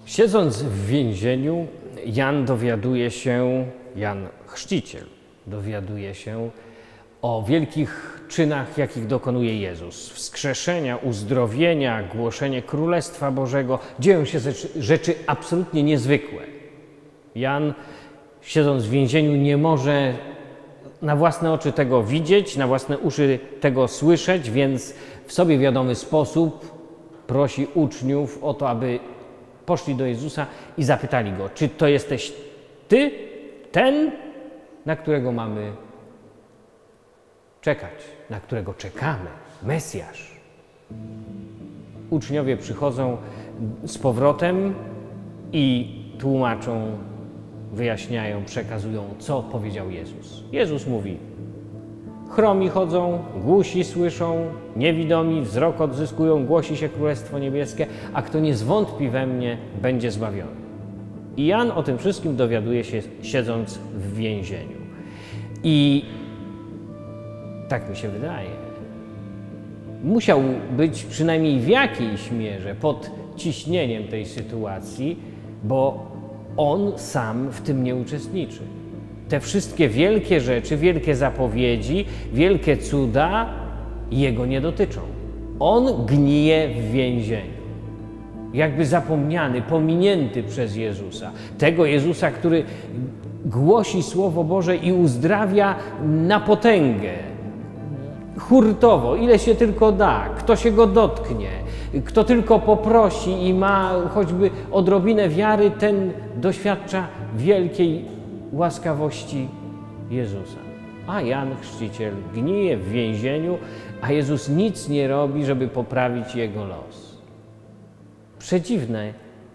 Siedząc w więzieniu, Jan Chrzciciel dowiaduje się o wielkich czynach, jakich dokonuje Jezus. Wskrzeszenia, uzdrowienia, głoszenie Królestwa Bożego. Dzieją się rzeczy absolutnie niezwykłe. Jan, siedząc w więzieniu, nie może na własne oczy tego widzieć, na własne uszy tego słyszeć, więc w sobie wiadomy sposób prosi uczniów o to, aby poszli do Jezusa i zapytali Go, czy to jesteś Ty, ten, na którego mamy czekać, na którego czekamy, Mesjasz. Uczniowie przychodzą z powrotem i tłumaczą, wyjaśniają, przekazują, co powiedział Jezus. Jezus mówi: chromi chodzą, głusi słyszą, niewidomi wzrok odzyskują, głosi się Królestwo Niebieskie, a kto nie zwątpi we mnie, będzie zbawiony. I Jan o tym wszystkim dowiaduje się, siedząc w więzieniu. I tak mi się wydaje, musiał być przynajmniej w jakiejś mierze pod ciśnieniem tej sytuacji, bo on sam w tym nie uczestniczy. Te wszystkie wielkie rzeczy, wielkie zapowiedzi, wielkie cuda jego nie dotyczą. On gnije w więzieniu. Jakby zapomniany, pominięty przez Jezusa. Tego Jezusa, który głosi Słowo Boże i uzdrawia na potęgę. Hurtowo, ile się tylko da, kto się go dotknie, kto tylko poprosi i ma choćby odrobinę wiary, ten doświadcza wielkiej łaskawości Jezusa. A Jan Chrzciciel gnije w więzieniu, a Jezus nic nie robi, żeby poprawić jego los. Przedziwne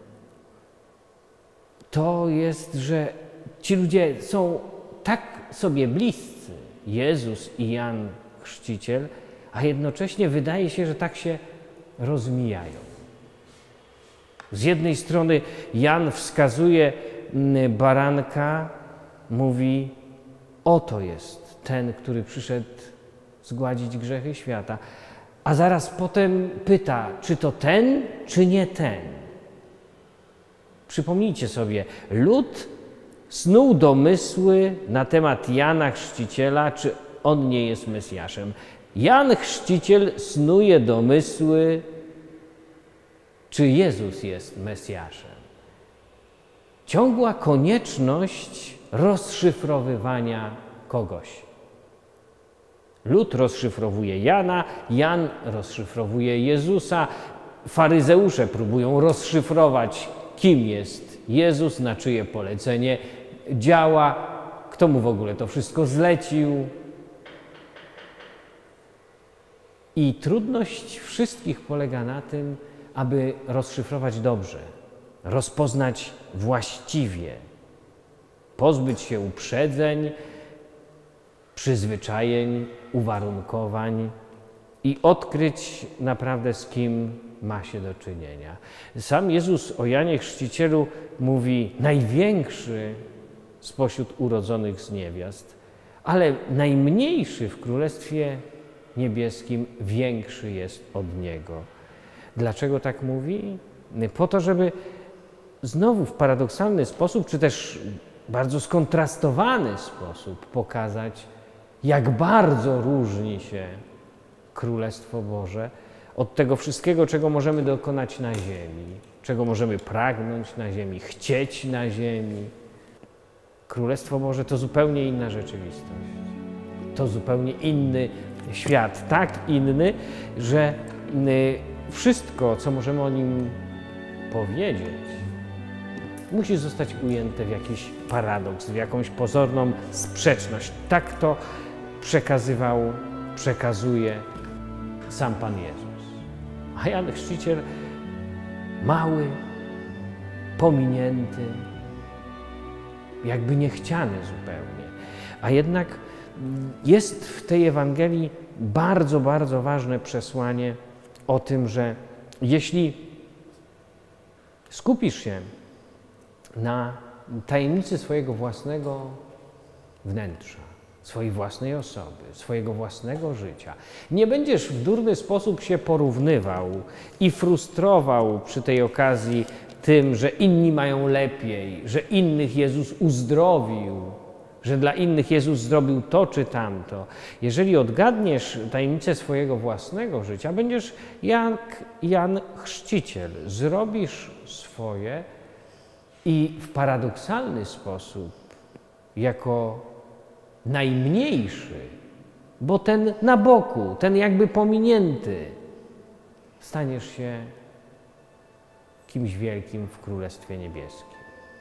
to jest, że ci ludzie są tak sobie bliscy, Jezus i Jan Chrzciciel, a jednocześnie wydaje się, że tak się rozmijają. Z jednej strony Jan wskazuje baranka, mówi: oto jest ten, który przyszedł zgładzić grzechy świata. A zaraz potem pyta, czy to ten, czy nie ten. Przypomnijcie sobie, lud snuł domysły na temat Jana Chrzciciela, czy on nie jest Mesjaszem. Jan Chrzciciel snuje domysły, czy Jezus jest Mesjaszem. Ciągła konieczność rozszyfrowywania kogoś. Lud rozszyfrowuje Jana, Jan rozszyfrowuje Jezusa, faryzeusze próbują rozszyfrować, kim jest Jezus, na czyje polecenie działa, kto mu w ogóle to wszystko zlecił. I trudność wszystkich polega na tym, aby rozszyfrować dobrze, rozpoznać właściwie, pozbyć się uprzedzeń, przyzwyczajeń, uwarunkowań i odkryć naprawdę, z kim ma się do czynienia. Sam Jezus o Janie Chrzcicielu mówi: największy spośród urodzonych z niewiast, ale najmniejszy w Królestwie Niebieskim większy jest od niego. Dlaczego tak mówi? Po to, żeby znowu w paradoksalny sposób, czy też bardzo skontrastowany sposób pokazać, jak bardzo różni się Królestwo Boże od tego wszystkiego, czego możemy dokonać na ziemi, czego możemy pragnąć na ziemi, chcieć na ziemi. Królestwo Boże to zupełnie inna rzeczywistość. To zupełnie inny świat, tak inny, że wszystko, co możemy o nim powiedzieć, musi zostać ujęte w jakiś paradoks, w jakąś pozorną sprzeczność. Tak to przekazuje sam Pan Jezus. A Jan Chrzciciel, mały, pominięty, jakby niechciany zupełnie. A jednak jest w tej Ewangelii bardzo, bardzo ważne przesłanie o tym, że jeśli skupisz się na tajemnicy swojego własnego wnętrza, swojej własnej osoby, swojego własnego życia, nie będziesz w durny sposób się porównywał i frustrował przy tej okazji tym, że inni mają lepiej, że innych Jezus uzdrowił, że dla innych Jezus zrobił to czy tamto. Jeżeli odgadniesz tajemnicę swojego własnego życia, będziesz jak Jan Chrzciciel. Zrobisz swoje i w paradoksalny sposób, jako najmniejszy, bo ten na boku, ten jakby pominięty, staniesz się kimś wielkim w Królestwie Niebieskim.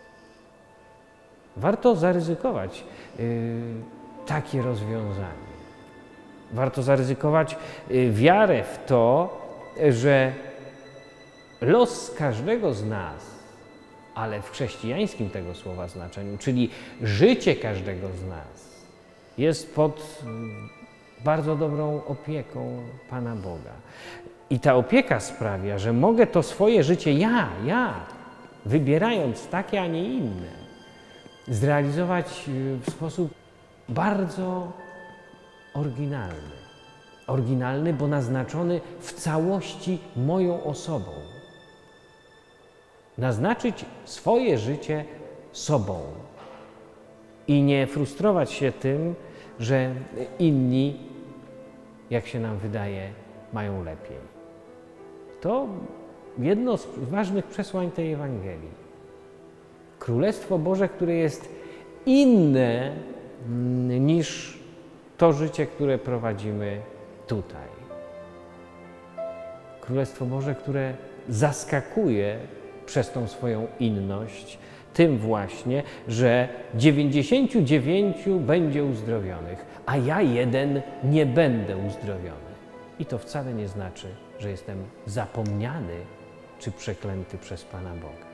Warto zaryzykować takie rozwiązanie. Warto zaryzykować wiarę w to, że los każdego z nas, ale w chrześcijańskim tego słowa znaczeniu, czyli życie każdego z nas, jest pod bardzo dobrą opieką Pana Boga. I ta opieka sprawia, że mogę to swoje życie ja, wybierając takie, a nie inne, zrealizować w sposób bardzo oryginalny. Oryginalny, bo naznaczony w całości moją osobą. Naznaczyć swoje życie sobą i nie frustrować się tym, że inni, jak się nam wydaje, mają lepiej. To jedno z ważnych przesłań tej Ewangelii. Królestwo Boże, które jest inne niż to życie, które prowadzimy tutaj. Królestwo Boże, które zaskakuje przez tą swoją inność, tym właśnie, że 99 będzie uzdrowionych, a ja jeden nie będę uzdrowiony. I to wcale nie znaczy, że jestem zapomniany czy przeklęty przez Pana Boga.